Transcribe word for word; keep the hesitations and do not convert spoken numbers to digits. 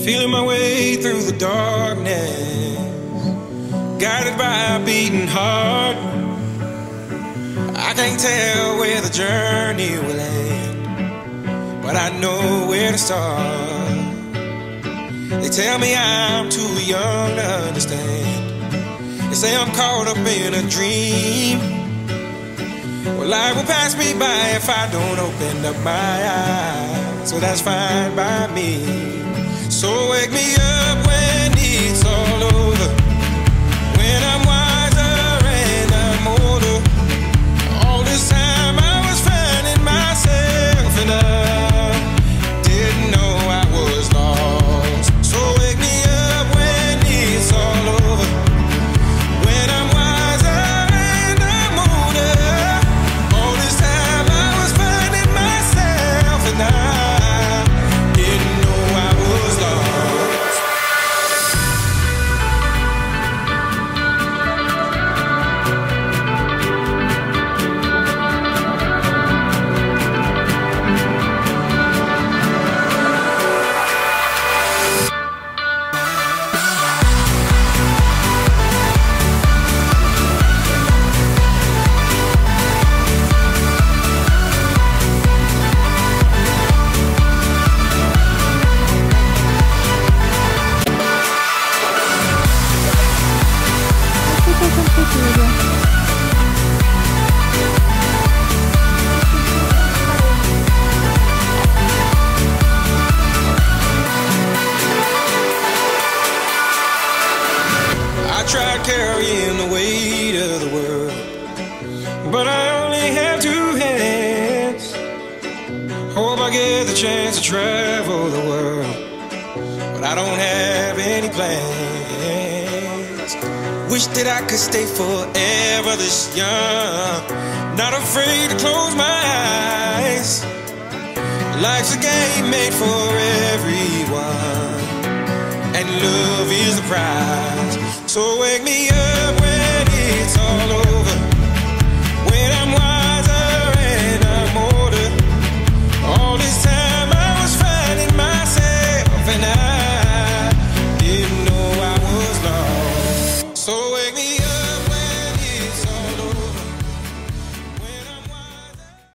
Feeling my way through the darkness, guided by a beating heart. I can't tell where the journey will end, but I know where to start. They tell me I'm too young to understand. They say I'm caught up in a dream. Well, life will pass me by if I don't open up my eyes, so that's fine by me. So wake me up when it's all over, when I'm wiser and I'm older. All this time I was finding myself and I didn't know I was lost. So wake me up when it's all over, when I'm wiser and I'm older. All this time I was finding myself and I didn't know I was lost. I tried carrying the weight of the world, but I only have two hands. Hope I get the chance to travel the world, but I don't have any plans. Wish that I could stay forever this young, not afraid to close my eyes. Life's a game made for everyone, and love is the prize. So wake me up